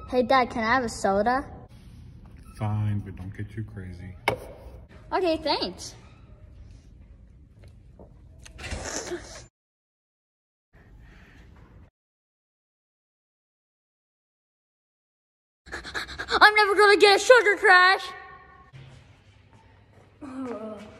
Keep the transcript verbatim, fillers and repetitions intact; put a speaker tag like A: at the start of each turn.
A: Hey, Dad, can I have a soda?
B: Fine, but don't get too crazy.
A: Okay, thanks. I'm never gonna get a sugar crash.